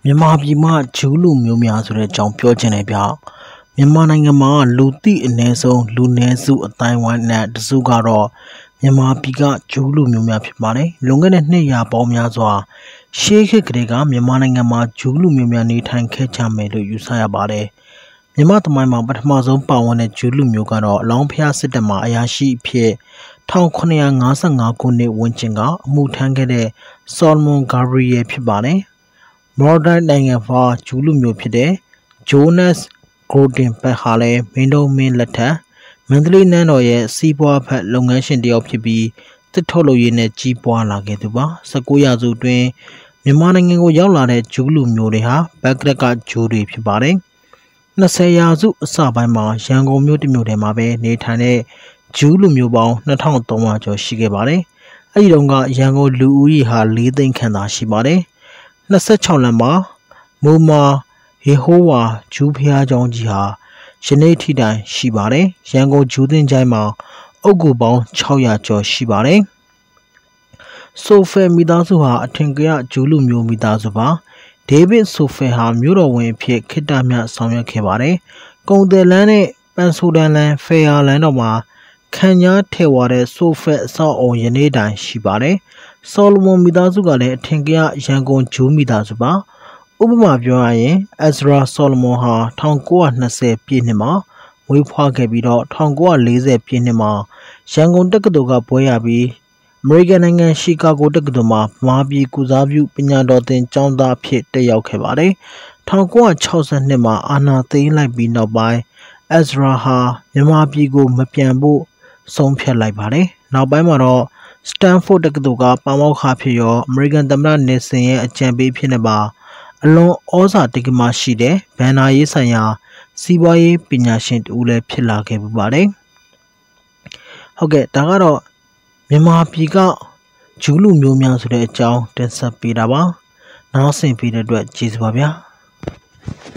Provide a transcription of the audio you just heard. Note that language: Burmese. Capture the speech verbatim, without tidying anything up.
မြန်မာပြည်မှာဂျူးလူမျိုးများဆိုတဲ့အကြောင်းပြောချင်တယ်ဗျ။မြန်မာနိုင်ငံမှာလူသိအနည်းဆုံးလူနည်းစုအတိုင်းဝိုင်းနဲ့တစုကတော့မြန်မာပြည်ကဂျူးလူမျိုးများဖြစ်ပါတယ်။လွန်ခဲ့တဲ့နှစ်ရာပေါင်းများစွာရှေးခေတ်ကတည်းကမြန်မာနိုင်ငံမှာဂျူးလူမျိုးများနေထိုင်ခဲ့ကြမယ်လို့ယူဆရပါတယ်။မြန်မာသမိုင်းမှာပထမဆုံးပါဝင်တဲ့ဂျူးလူမျိုးကတော့အလောင်းဖျားစစ်တပ်မှာအရာရှိအဖြစ်၁၉၅၅ခုနှစ်ဝန်းကျင်ကအမှုထမ်းခဲ့တဲ့ဆော်လမွန်ဂါဘရီယယ်ဖြစ်ပါတယ်။ မော်ဒန်နိုင်ငံမှာဂျူးလူမျိုးဖြစ်တဲ့ဂျိုးနက်စ်ဂရိုတင်ဘက်ဟာလည်းမင်းတို့မင်းလက်ထက်မန္တလေးနန်းတော်ရဲ့စီးပွားဖက်လုပ်ငန်းရှင်တယောက်ဖြစ်ပြီးတစ်ထုတ်လုပ်ရေးနဲ့ကြီးပွားလာခဲ့သူပါ။၁၉ရာစုအတွင်းမြန်မာနိုင်ငံကိုရောက်လာတဲ့ဂျူးလူမျိုးတွေဟာဘက်ကရက်ကဂျူးတွေဖြစ်ပါတယ်။၂၀ရာစုအစပိုင်းမှာရန်ကုန်မြို့တစ်မြို့ထဲမှာပဲနေထိုင်တဲ့ဂျူးလူမျိုးပေါင်း၂ထောင်သုံးရာကျော်ရှိခဲ့ပါတယ်။အဲဒီတုန်းကရန်ကုန်လူဦးရေဟာ၄သိန်းခန့်သာရှိပါတယ်။၂၆လမ်းမှာမူမာယေဟိုးဝါဂျူးဖျားကျောင်းကြီးဟာယနေ့ထိတိုင်ရှိပါတယ်။ရန်ကုန်ဂျူးသင်္ချိုင်းမှာအုတ်ဂူပေါင်း၆ရာကျော်ရှိပါတယ်။ဆိုဖယ်မိသားစုဟာအထင်ကရဂျူးလူမျိုးမိသားစုပါ။ဒေးဗစ်ဆိုဖယ်ဟာမြို့တော်ဝင်အဖြစ်ခေတ္တမြတ်ဆောင်ရွက်ခဲ့ပါတယ်။ကုန်တယ်လန်းနဲ့ပန်ဆိုဒန်လန်းဖယ်ယာလန်းတော်မှာခံညားထဲဝါတဲ့ဆိုဖက်အဆောက်အုံယနေ့တိုင်ရှိပါတယ်။ဆော်လမွန်မိသားစုကလည်းအထင်ကရရန်ကုန်ဂျူးမိသားစုပါ။ဥပမာပြောရရင်အက်ဇရာဆော်လမွန်ဟာ၁၉၂၀ပြည့်နှစ်မှာမွေးဖွားခဲ့ပြီးတော့၁၉၄၀ပြည့်နှစ်မှာရန်ကုန်တက္ကသိုလ်ကဘွဲရပြီးအမေရိကန်နိုင်ငံရှီကာဂိုတက္ကသိုလ်မှာဗမာပြည်ကုစားပြုပညာတော်သင်ကျောင်းသားဖြစ်တက်ရောက်ခဲ့ပါတယ်။၁၉၆၂မှာအာဏာသိမ်းလိုက်ပြီးနောက်ပိုင်းအက်ဇရာဟာမြန်မာပြည်ကိုမပြန်ဖို့ဆုံးဖြတ်လိုက်ပါတယ်။နောက်ပိုင်းမှာတော့စတန်ဖို့တက္ကသိုလ်ကပါမောက္ခဖြစ်ရောအမေရိကန်သမ္မတနစ်ဆင်ရဲ့အကြံပေးဖြစ်နေပါအလွန်ဩဇာတက္ကမရှိတဲ့ဘန်နာရေးဆိုင်ရာစီးပွားရေးပညာရှင်တူလည်းဖြစ်လာခဲ့ပူပါတယ်။ဟုတ်ကဲ့ဒါကတော့မြန်မာပြည်ကဂျူးလူမျိုးများဆိုတဲ့အကြောင်းတင်ဆက်ပေးတာပါ။နားဆင်ပေးတဲ့အတွက်ကျေးဇူးပါဗျာ။